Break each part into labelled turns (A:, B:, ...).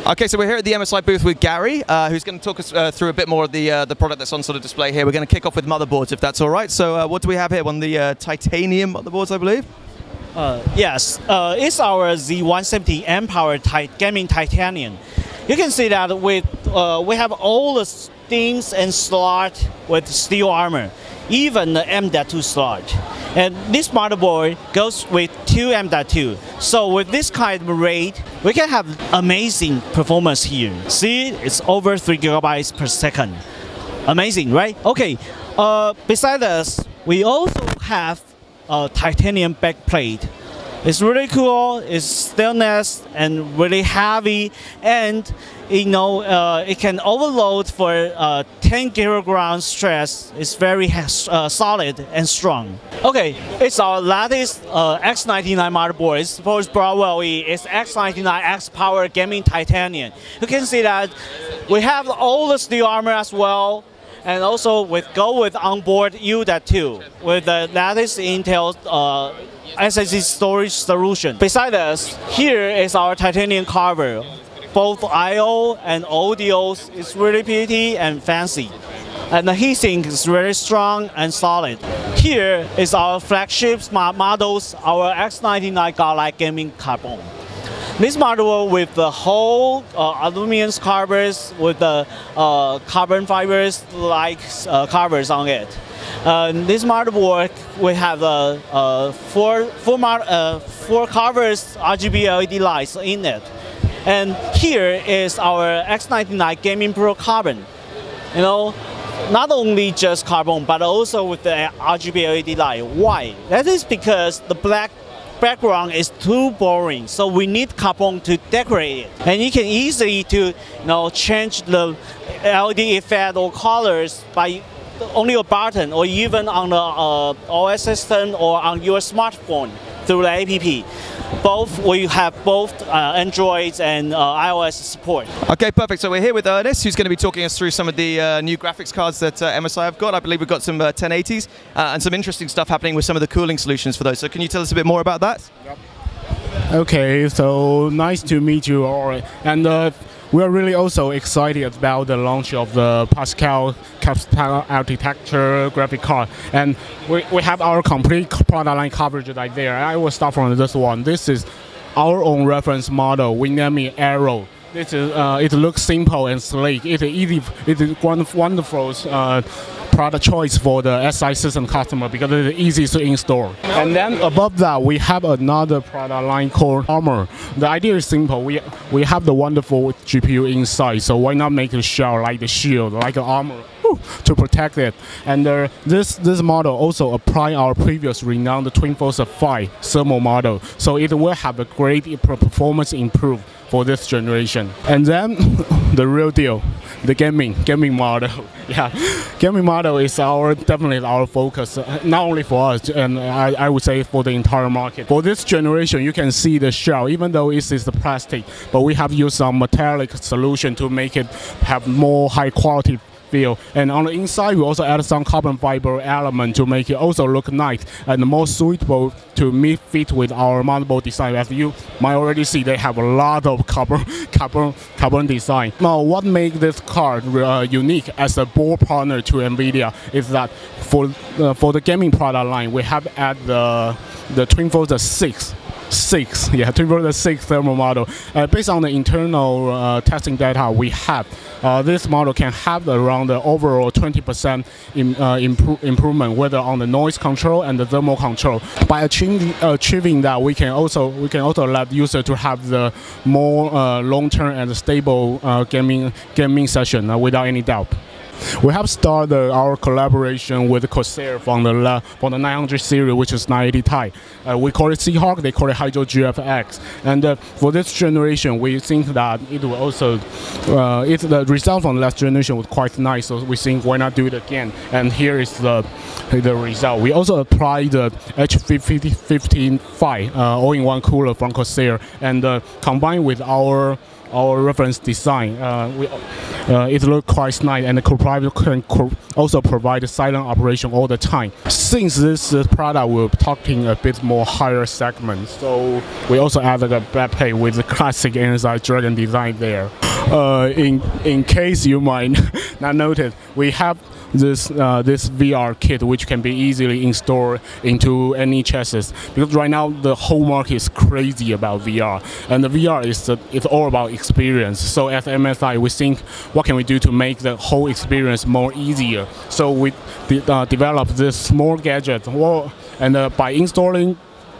A: Okay, so we're here at the MSI booth with Gary, who's going to talk us through a bit more of the product that's on sort of display here. We're going to kick off with motherboards, if that's all right. So what do we have here? One of the titanium motherboards, I believe?
B: Yes, it's our Z170 M-Power Gaming Titanium. You can see that we have all the things and slot with steel armor, even the M.2 slot. And this motherboard goes with two M.2. So with this kind of rate, we can have amazing performance here. See, it's over 3 GB per second. Amazing, right? Okay, besides this, we also have a titanium backplate. It's really cool, it's stainless and really heavy, and it can overload for 10 kilograms stress. It's very solid and strong. Okay, it's our latest X99 motherboard. It's supposed Broadwell. It's X99 X-Power Gaming Titanium. You can see that we have all the steel armor as well. And also go with onboard U.2 with the latest Intel SSD storage solution. Besides this, here is our titanium cover. Both I/O and audios is really pretty and fancy. And the heatsink is very strong and solid. Here is our flagship models, our X99 Godlike Gaming Carbon. This model with the whole aluminum covers with the carbon fibers like covers on it. This motherboard we have four covers RGB LED lights in it. And here is our X99 Gaming Pro Carbon. Not only just carbon, but also with the RGB LED light. Why? That is because the black background is too boring, so we need carbon to decorate it. And you can easily change the LED effect or colors by only a button, or even on the OS system or on your smartphone through the app. We have both Android and iOS support.
A: Okay, perfect. So we're here with Ernest, who's going to be talking us through some of the new graphics cards that MSI have got. I believe we've got some 1080s and some interesting stuff happening with some of the cooling solutions for those. So can you tell us a bit more about that?
C: Yep. Okay, so nice to meet you all. And we are really also excited about the launch of the Pascal architecture graphic card. And we have our complete product line coverage right there. I will start from this one. This is our own reference model. We name it Aero. This is, it looks simple and sleek. It's easy. It's wonderful product choice for the SI system customer because it's easy to install. And then above that, we have another product line called Armor. The idea is simple. We have the wonderful GPU inside, so why not make a shell like the shield, like an armor, to protect it. And this model also apply our previous renowned TwinForce 5 thermal model, so it will have a great performance improve for this generation. And then the real deal, the gaming model. Yeah, gaming model is definitely our focus, not only for us, and I would say for the entire market. For this generation, you can see the shell, even though it is the plastic, but we have used some metallic solution to make it have more high quality feel. And on the inside, we also add some carbon fiber element to make it also look nice and more suitable to fit with our motherboard design. As you might already see, they have a lot of carbon design. Now, what makes this card unique as a board partner to NVIDIA is that for the gaming product line, we have added the TwinForce 6. TwinForce 6 thermal model. Based on the internal testing data we have, this model can have around the overall 20% improvement, whether on the noise control and the thermal control. By achieving that, we can also let user to have the more long-term and stable gaming session without any doubt. We have started our collaboration with Corsair from the 900 series, which is 980 Ti. We call it Seahawk, they call it Hydro GFX. And for this generation, we think that it will also, the result from the last generation was quite nice, so we think why not do it again. And here is the result. We also applied the H15 all-in-one cooler from Corsair, and combined with our our reference design. It looks quite nice, and the co-pilot can also provide silent operation all the time. Since this product we're talking a bit more higher segment, so we also added a backplate with the classic inside Dragon design there. In case you might not notice, we have this VR kit which can be easily installed into any chassis, because right now the whole market is crazy about VR, and the VR is all about experience. So at MSI we think, what can we do to make the whole experience more easier? So we developed this small gadget, and by installing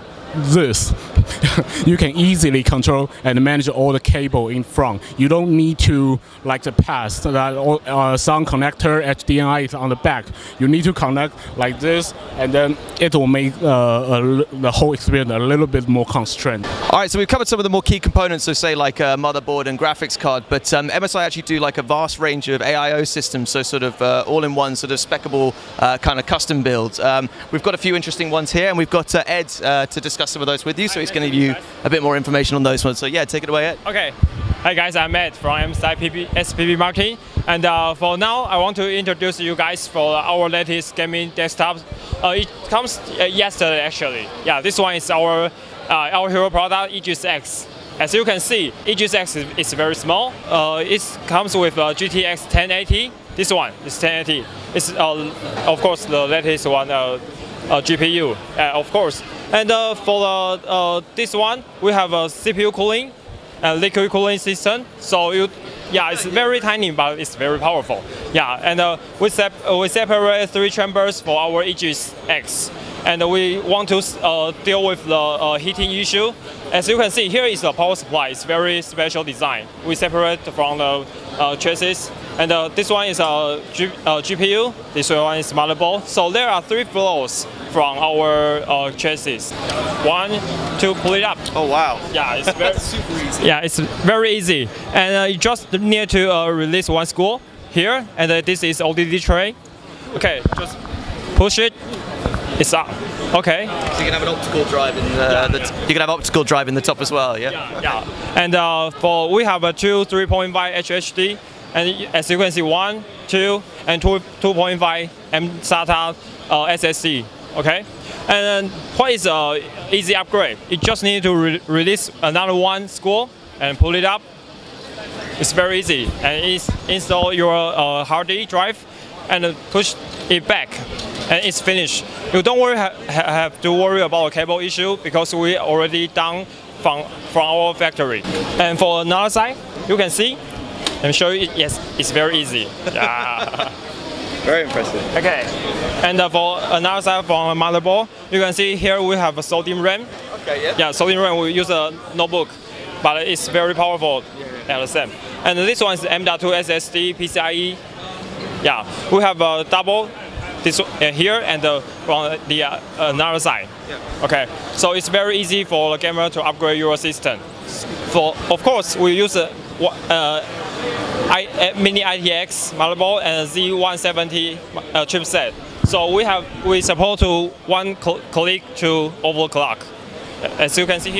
C: this, you can easily control and manage all the cable in front. You don't need to, like the past, that sound connector HDMI is on the back. You need to connect like this, and then it will make the whole experience a little bit more constrained.
A: All right, so we've covered some of the more key components, so say like a motherboard and graphics card, but MSI actually do like a vast range of AIO systems, so sort of all-in-one sort of speccable kind of custom builds. We've got a few interesting ones here, and we've got Ed to discuss some of those with you, so he's going to give you a bit more information on those ones. So yeah, take it away, Ed.
D: Okay. Hi guys, I'm Ed from MSI SPB Marketing, and for now I want to introduce you guys for our latest gaming desktop. It comes yesterday actually. Yeah, this one is our hero product, Aegis X. As you can see, Aegis X is very small. It comes with GTX 1080. This one is 1080. It's of course the latest one GPU, of course. And for this one, we have a CPU cooling, liquid cooling system. So it's very tiny, but it's very powerful. Yeah, and we separate 3 chambers for our Aegis X. And we want to deal with the heating issue. As you can see, here is the power supply. It's very special design. We separate from the chassis. And this one is a GPU. This one is motherboard. So there are 3 flows from our chassis. 1, 2, pull it up.
A: Oh wow!
D: Yeah, it's very
A: super easy.
D: Yeah, it's very easy. And you just need to release one screw here, and this is ODD tray. Okay, just push it. It's up. Okay.
A: So you can have an optical drive in you can have optical drive in the top as well. Yeah.
D: Yeah. And we have a 3.5 HHD, and as you can see, 1, 2, and 2.5 mSATA SSD. Okay. And what is easy upgrade? You just need to release another one screw and pull it up. It's very easy, and install your hard disk drive and push it back, and it's finished. You don't have to worry about a cable issue, because we already done from our factory. And for another side, you can see. Let me show you. Yes, it's very easy. Yeah.
A: Very impressive.
D: Okay. And for another side, from a motherboard, you can see here we have a sodium RAM.
A: Okay. Yeah.
D: Yeah, sodium RAM. We use a notebook, but it's very powerful at the same. And this one is M.2 SSD PCIe. Yeah, we have a double this here and from the another side. Yeah. Okay, so it's very easy for the gamer to upgrade your system. Of course, we use a mini ITX motherboard and Z170 chipset. So we support to 1 click to overclock. As you can see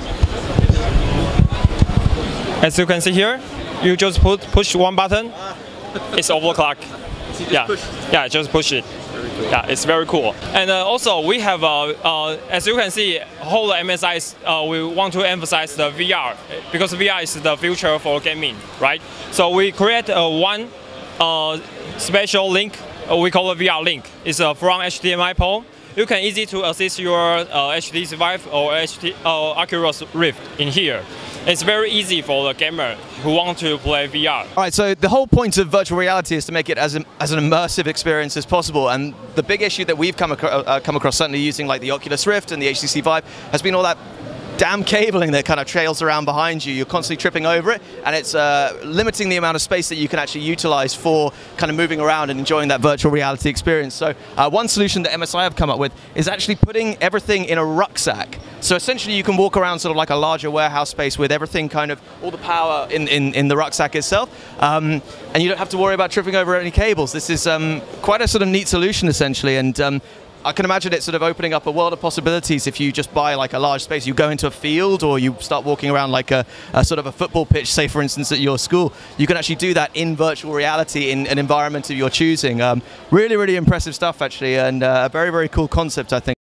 D: here, you just push one button, it's overclock. Yeah, just push it. Yeah, it's very cool. And also we have, as you can see, whole MSI, we want to emphasize the VR, because VR is the future for gaming, right? So we create one special link, we call it VR link. It's from HDMI port. You can easily to access your HTC Vive or Oculus Rift in here. It's very easy for the gamer who want to play VR.
A: All right, so the whole point of virtual reality is to make it as an immersive experience as possible. And the big issue that we've come across, certainly using like the Oculus Rift and the HTC Vive, has been all that damn cabling that kind of trails around behind you. You're constantly tripping over it, and it's limiting the amount of space that you can actually utilize for kind of moving around and enjoying that virtual reality experience. So one solution that MSI have come up with is actually putting everything in a rucksack. So essentially you can walk around sort of like a larger warehouse space with everything kind of, all the power in the rucksack itself, and you don't have to worry about tripping over any cables. This is quite a sort of neat solution essentially, and I can imagine it sort of opening up a world of possibilities if you just buy like a large space, you go into a field or you start walking around like a sort of a football pitch, say for instance at your school. You can actually do that in virtual reality in an environment of your choosing. Really, really impressive stuff actually, and a very, very cool concept, I think.